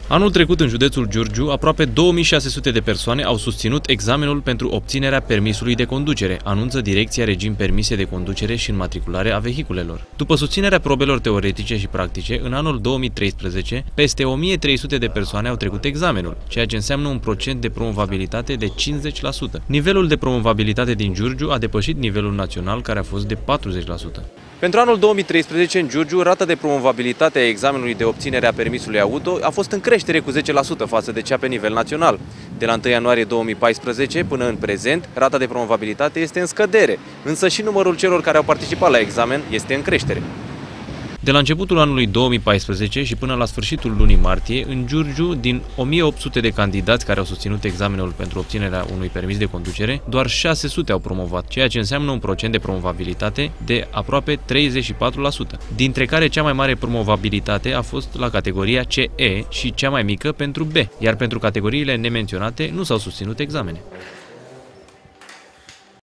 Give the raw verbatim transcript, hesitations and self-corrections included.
Anul trecut, în județul Giurgiu, aproape două mii șase sute de persoane au susținut examenul pentru obținerea permisului de conducere, anunță Direcția Regim Permise de Conducere și Înmatriculare a Vehiculelor. După susținerea probelor teoretice și practice, în anul două mii treisprezece, peste o mie trei sute de persoane au trecut examenul, ceea ce înseamnă un procent de promovabilitate de cincizeci la sută. Nivelul de promovabilitate din Giurgiu a depășit nivelul național, care a fost de patruzeci la sută. Pentru anul două mii treisprezece, în Giurgiu, rata de promovabilitate a examenului de obținere a permisului auto a fost în creștere cu zece la sută față de cea pe nivel național. De la întâi ianuarie două mii paisprezece până în prezent, rata de promovabilitate este în scădere, însă și numărul celor care au participat la examen este în creștere. De la începutul anului două mii paisprezece și până la sfârșitul lunii martie, în Giurgiu, din o mie opt sute de candidați care au susținut examenul pentru obținerea unui permis de conducere, doar șase sute au promovat, ceea ce înseamnă un procent de promovabilitate de aproape treizeci și patru la sută, dintre care cea mai mare promovabilitate a fost la categoria C E și cea mai mică pentru B, iar pentru categoriile nemenționate nu s-au susținut examene.